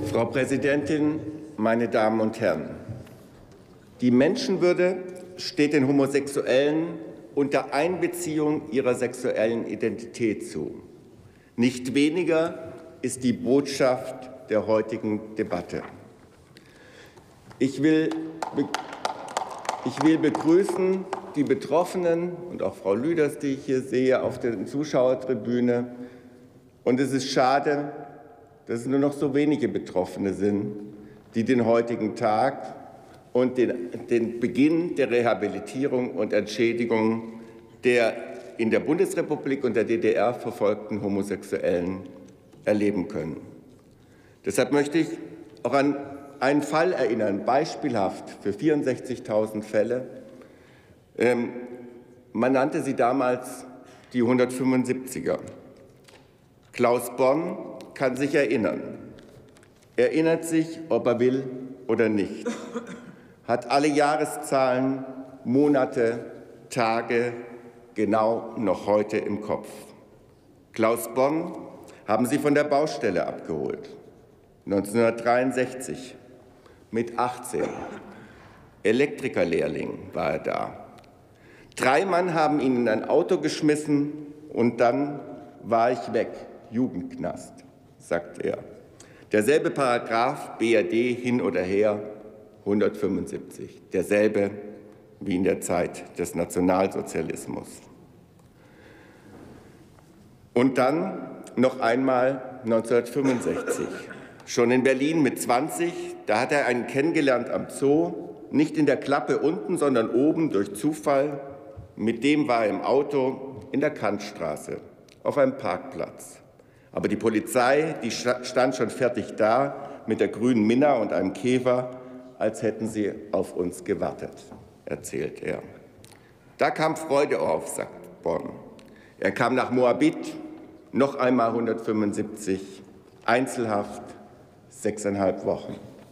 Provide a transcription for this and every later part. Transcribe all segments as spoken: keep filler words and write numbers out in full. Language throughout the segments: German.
Frau Präsidentin, meine Damen und Herren! Die Menschenwürde steht den Homosexuellen unter Einbeziehung ihrer sexuellen Identität zu. Nicht weniger ist die Botschaft der heutigen Debatte. Ich will, ich will begrüßen die Betroffenen und auch Frau Lüders, die ich hier sehe, auf der Zuschauertribüne. Und es ist schade, dass es nur noch so wenige Betroffene sind, die den heutigen Tag und den, den Beginn der Rehabilitierung und Entschädigung der in der Bundesrepublik und der D D R verfolgten Homosexuellen erleben können. Deshalb möchte ich auch an einen Fall erinnern, beispielhaft für vierundsechzigtausend Fälle. Ähm, man nannte sie damals die hundertfünfundsiebziger. Klaus Born kann sich erinnern. Er erinnert sich, ob er will oder nicht. Hat alle Jahreszahlen, Monate, Tage genau noch heute im Kopf. Klaus Born haben sie von der Baustelle abgeholt. neunzehnhundertdreiundsechzig, mit achtzehn. Elektrikerlehrling war er da. Drei Mann haben ihn in ein Auto geschmissen und dann war ich weg. Jugendknast, sagt er. Derselbe Paragraph, B R D hin oder her, hundertfünfundsiebzig. Derselbe wie in der Zeit des Nationalsozialismus. Und dann noch einmal neunzehnhundertfünfundsechzig. Schon in Berlin mit zwanzig, da hat er einen kennengelernt am Zoo, nicht in der Klappe unten, sondern oben durch Zufall. Mit dem war er im Auto in der Kantstraße auf einem Parkplatz. Aber die Polizei, die stand schon fertig da mit der grünen Minna und einem Käfer, als hätten sie auf uns gewartet, erzählt er. Da kam Freude auf, sagt Born. Er kam nach Moabit, noch einmal hundertfünfundsiebzig, Einzelhaft, sechseinhalb Wochen.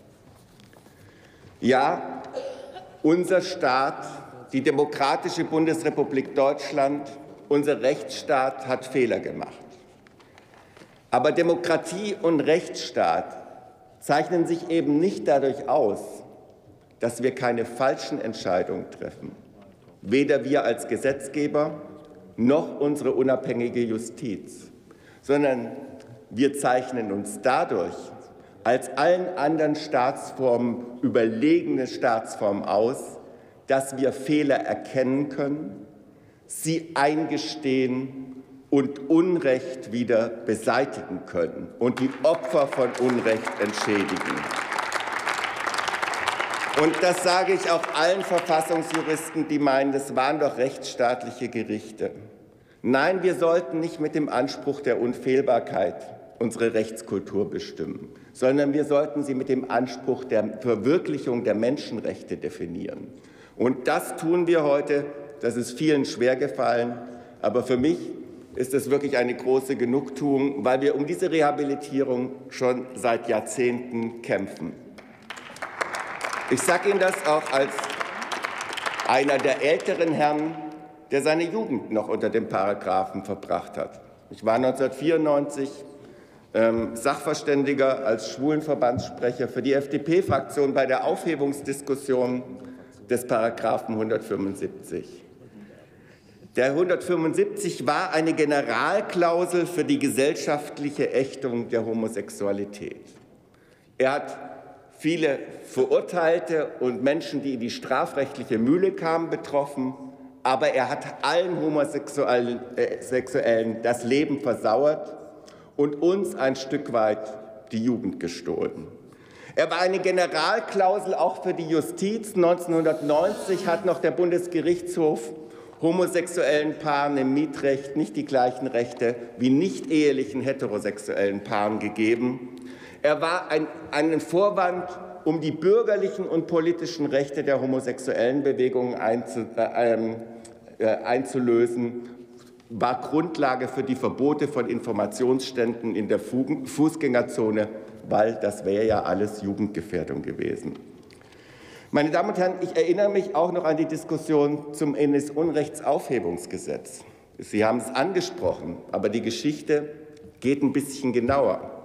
Ja, unser Staat, die demokratische Bundesrepublik Deutschland, unser Rechtsstaat hat Fehler gemacht. Aber Demokratie und Rechtsstaat zeichnen sich eben nicht dadurch aus, dass wir keine falschen Entscheidungen treffen. Weder wir als Gesetzgeber noch unsere unabhängige Justiz, sondern wir zeichnen uns dadurch als allen anderen Staatsformen überlegene Staatsformen aus, dass wir Fehler erkennen können, sie eingestehen und Unrecht wieder beseitigen können und die Opfer von Unrecht entschädigen. Und das sage ich auch allen Verfassungsjuristen, die meinen, das waren doch rechtsstaatliche Gerichte. Nein, wir sollten nicht mit dem Anspruch der Unfehlbarkeit unsere Rechtskultur bestimmen, sondern wir sollten sie mit dem Anspruch der Verwirklichung der Menschenrechte definieren. Und das tun wir heute. Das ist vielen schwergefallen, aber für mich ist es wirklich eine große Genugtuung, weil wir um diese Rehabilitierung schon seit Jahrzehnten kämpfen. Ich sage Ihnen das auch als einer der älteren Herren, der seine Jugend noch unter dem Paragraphen verbracht hat. Ich war neunzehnhundertvierundneunzig ähm, Sachverständiger als Schwulenverbandssprecher für die F D P-Fraktion bei der Aufhebungsdiskussion des Paragraphen hundertfünfundsiebzig. Der hundertfünfundsiebzig war eine Generalklausel für die gesellschaftliche Ächtung der Homosexualität. Er hat viele Verurteilte und Menschen, die in die strafrechtliche Mühle kamen, betroffen, aber er hat allen Homosexuellen äh, das Leben versauert und uns ein Stück weit die Jugend gestohlen. Er war eine Generalklausel auch für die Justiz. neunzehnhundertneunzig hat noch der Bundesgerichtshof homosexuellen Paaren im Mietrecht nicht die gleichen Rechte wie nicht ehelichen heterosexuellen Paaren gegeben. Er war ein, ein Vorwand, um die bürgerlichen und politischen Rechte der homosexuellen Bewegung einzu, äh, äh, einzulösen, war Grundlage für die Verbote von Informationsständen in der Fußgängerzone, weil das wäre ja alles Jugendgefährdung gewesen. Meine Damen und Herren, ich erinnere mich auch noch an die Diskussion zum N S-Unrechtsaufhebungsgesetz. Sie haben es angesprochen, aber die Geschichte geht ein bisschen genauer.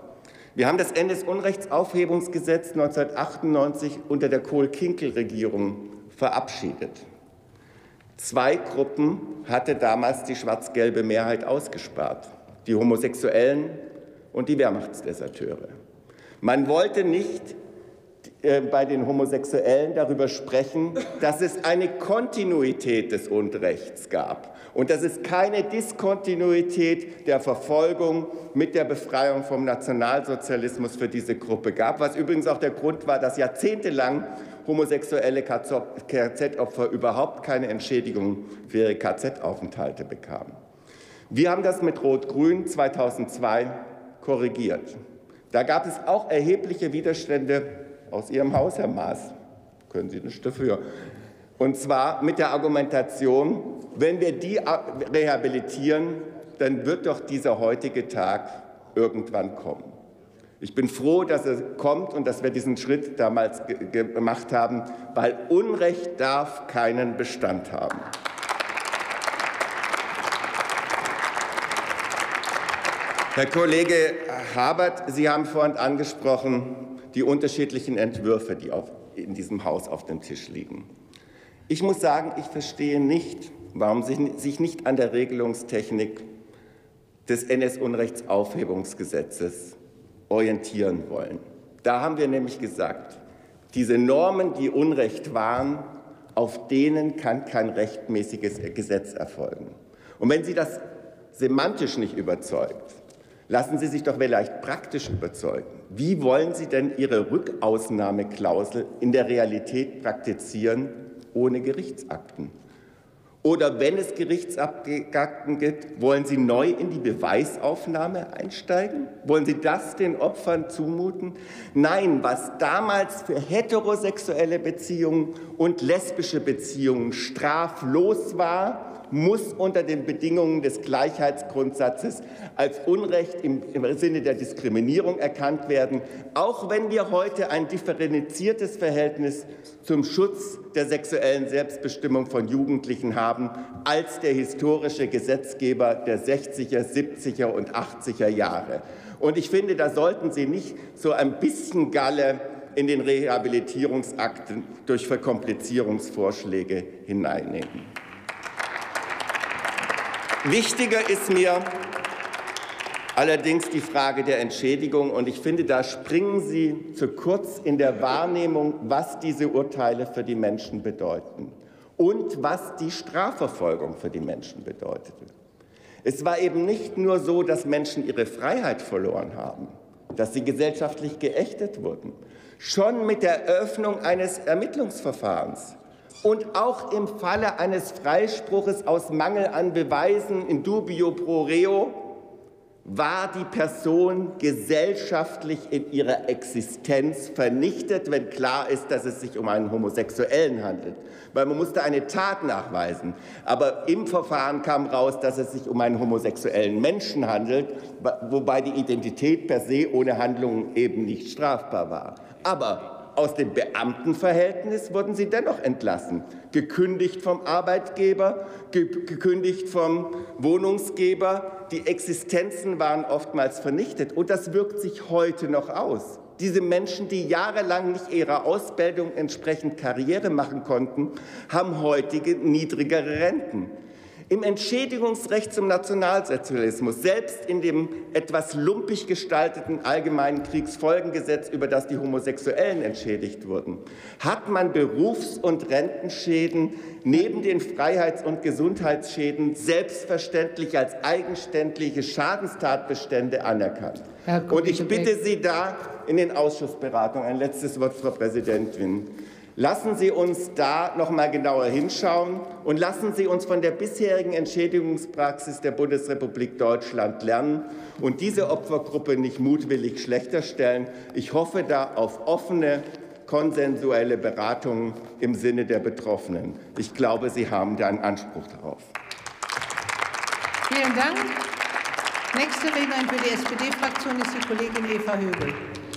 Wir haben das N S-Unrechtsaufhebungsgesetz neunzehnhundertachtundneunzig unter der Kohl-Kinkel-Regierung verabschiedet. Zwei Gruppen hatte damals die schwarz-gelbe Mehrheit ausgespart: die Homosexuellen und die Wehrmachtsdeserteure. Man wollte nicht äh, bei den Homosexuellen darüber sprechen, dass es eine Kontinuität des Unrechts gab und dass es keine Diskontinuität der Verfolgung mit der Befreiung vom Nationalsozialismus für diese Gruppe gab, was übrigens auch der Grund war, dass jahrzehntelang homosexuelle K Z-Opfer überhaupt keine Entschädigung für ihre K Z-Aufenthalte bekamen. Wir haben das mit Rot-Grün zweitausendzwei korrigiert. Da gab es auch erhebliche Widerstände aus Ihrem Haus, Herr Maaß. Können Sie nicht dafür. Und zwar mit der Argumentation, wenn wir die rehabilitieren, dann wird doch dieser heutige Tag irgendwann kommen. Ich bin froh, dass er kommt und dass wir diesen Schritt damals ge gemacht haben, weil Unrecht darf keinen Bestand haben. Herr Kollege Habert, Sie haben vorhin angesprochen, die unterschiedlichen Entwürfe, die auf, in diesem Haus auf dem Tisch liegen. Ich muss sagen, ich verstehe nicht, warum Sie sich nicht an der Regelungstechnik des N S-Unrechtsaufhebungsgesetzes orientieren wollen. Da haben wir nämlich gesagt, diese Normen, die Unrecht waren, auf denen kann kein rechtmäßiges Gesetz erfolgen. Und wenn Sie das semantisch nicht überzeugt, lassen Sie sich doch vielleicht praktisch überzeugen. Wie wollen Sie denn Ihre Rückausnahmeklausel in der Realität praktizieren ohne Gerichtsakten? Oder wenn es Gerichtsakten gibt, wollen Sie neu in die Beweisaufnahme einsteigen? Wollen Sie das den Opfern zumuten? Nein, was damals für heterosexuelle Beziehungen und lesbische Beziehungen straflos war, muss unter den Bedingungen des Gleichheitsgrundsatzes als Unrecht im, im Sinne der Diskriminierung erkannt werden, auch wenn wir heute ein differenziertes Verhältnis zum Schutz der sexuellen Selbstbestimmung von Jugendlichen haben, als der historische Gesetzgeber der sechziger, siebziger und achtziger Jahre. Und ich finde, da sollten Sie nicht so ein bisschen Galle in den Rehabilitierungsakten durch Verkomplizierungsvorschläge hineinnehmen. Wichtiger ist mir allerdings die Frage der Entschädigung. Und ich finde, da springen Sie zu kurz in der Wahrnehmung, was diese Urteile für die Menschen bedeuten und was die Strafverfolgung für die Menschen bedeutete. Es war eben nicht nur so, dass Menschen ihre Freiheit verloren haben, dass sie gesellschaftlich geächtet wurden. Schon mit der Eröffnung eines Ermittlungsverfahrens und auch im Falle eines Freispruches aus Mangel an Beweisen in dubio pro reo war die Person gesellschaftlich in ihrer Existenz vernichtet, wenn klar ist, dass es sich um einen Homosexuellen handelt. Weil man musste eine Tat nachweisen. Aber im Verfahren kam raus, dass es sich um einen homosexuellen Menschen handelt, wobei die Identität per se ohne Handlungen eben nicht strafbar war. Aber aus dem Beamtenverhältnis wurden sie dennoch entlassen, gekündigt vom Arbeitgeber, gekündigt vom Wohnungsgeber. Die Existenzen waren oftmals vernichtet, und das wirkt sich heute noch aus. Diese Menschen, die jahrelang nicht ihrer Ausbildung entsprechend Karriere machen konnten, haben heutige niedrigere Renten. Im Entschädigungsrecht zum Nationalsozialismus, selbst in dem etwas lumpig gestalteten Allgemeinen Kriegsfolgengesetz, über das die Homosexuellen entschädigt wurden, hat man Berufs- und Rentenschäden neben den Freiheits- und Gesundheitsschäden selbstverständlich als eigenständige Schadenstatbestände anerkannt. Und ich bitte Sie da in den Ausschussberatungen, ein letztes Wort, Frau Präsidentin, lassen Sie uns da noch mal genauer hinschauen und lassen Sie uns von der bisherigen Entschädigungspraxis der Bundesrepublik Deutschland lernen und diese Opfergruppe nicht mutwillig schlechter stellen. Ich hoffe da auf offene, konsensuelle Beratungen im Sinne der Betroffenen. Ich glaube, Sie haben da einen Anspruch darauf. Vielen Dank. Nächste Rednerin für die S P D-Fraktion ist die Kollegin Eva Högel.